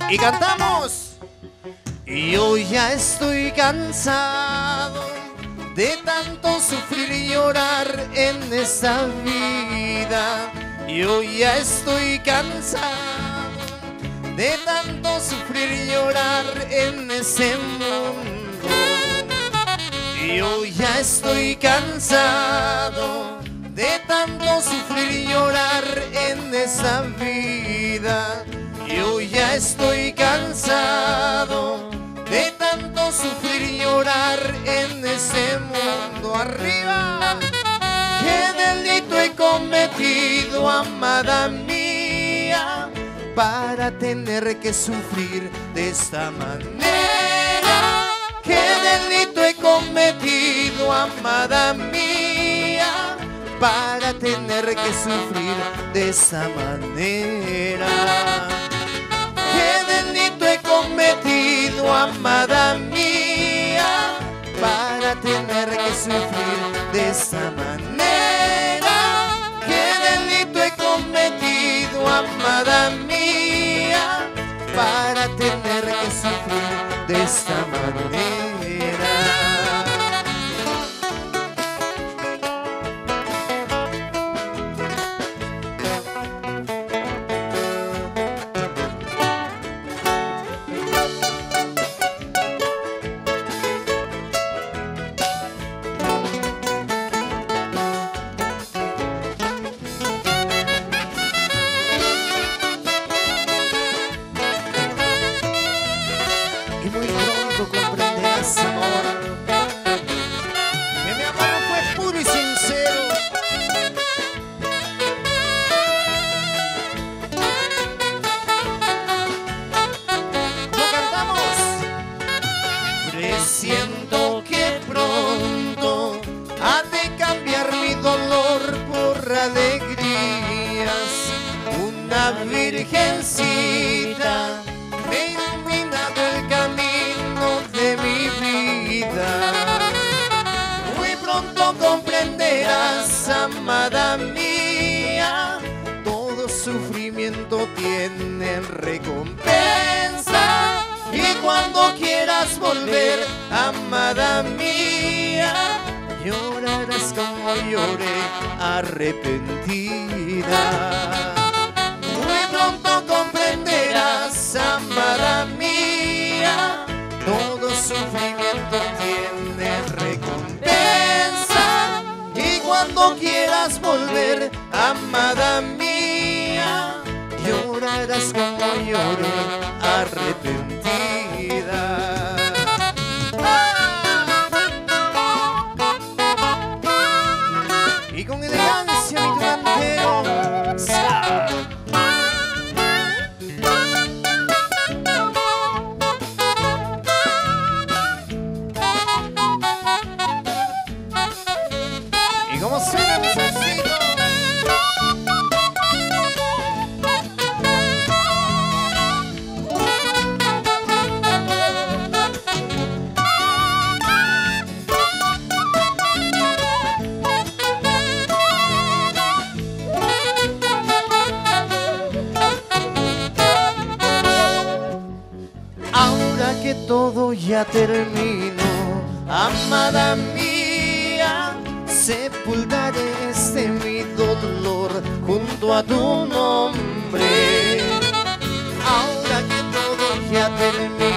Y cantamos. Yo ya estoy cansado de tanto sufrir y llorar en esta vida. Yo ya estoy cansado de tanto sufrir y llorar en ese mundo. Yo ya estoy cansado de tanto sufrir y llorar en esa vida. Yo ya estoy cansado de tanto sufrir y llorar en ese mundo. Arriba. ¿Qué delito he cometido, amada mía, para tener que sufrir de esta manera? ¿Qué delito he cometido, amada mía, para tener que sufrir de esta manera? ¿Qué delito he cometido, amada mía, para tener que sufrir de esta manera? ¿Qué delito he cometido, amada mía, para tener que sufrir de esta manera? Y muy pronto comprenderás, amor, que mi amor fue puro y sincero. Lo cantamos. Presiento que pronto ha de cambiar mi dolor por alegrías. Una virgencita me ha iluminado el camino de mi vida. Muy pronto comprenderás, amada mía, todo sufrimiento tiene recompensa. Y cuando quieras volver, amada mía, llorarás como lloré arrepentida. Muy pronto comprenderás, amada mía, todo sufrimiento tiene recompensa. Y cuando quieras volver, amada mía, llorarás como lloré arrepentida. Y con elegancia mi cantero. Y como suena mi solcito. Ahora que todo ya terminó, amada mía, sepultaré mi dolor junto a tu nombre. Ahora que todo ya terminó,